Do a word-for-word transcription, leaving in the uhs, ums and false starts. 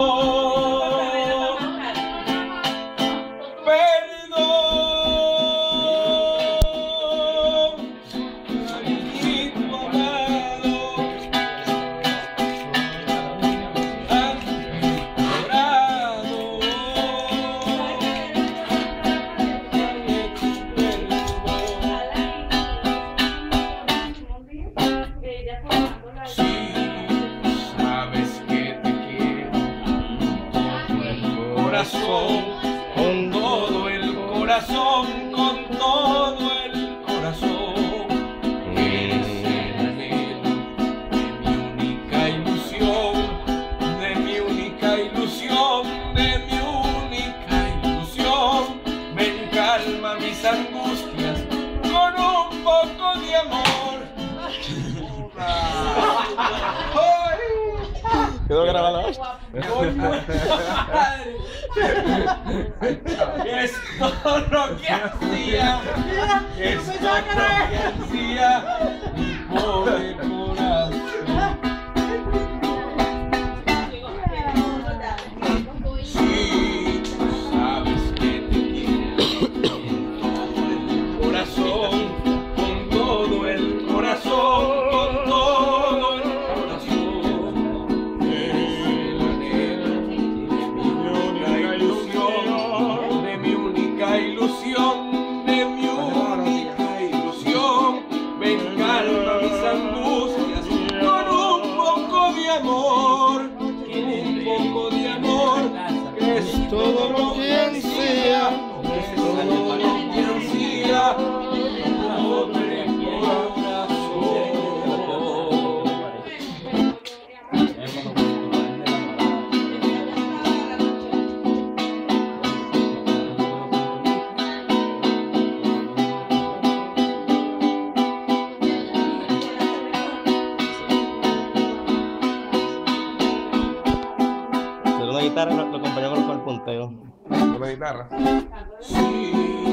Con todo el corazón, con todo el corazón, es el anhelo de mi única ilusión, de mi única ilusión, de mi única ilusión. Ven, calma mis angustias con un poco de amor. ¿Quedó grabado? Es todo lo que hacía, es todo lo que hacía mi pobre corazón. Sí, tú sabes que te quiero con todo el corazón, con todo el corazón, con todo el corazón. El anhelo de mi única ilusión, de mi única ilusión, de mi única ilusión. Ven, calma mis angustias con un poco de amor, con un poco de amor, que es todo lo que ansía, es todo lo que ansía mi pobre corazón. Pero una guitarra lo, lo acompañamos con el punteo. Con la guitarra. Sí.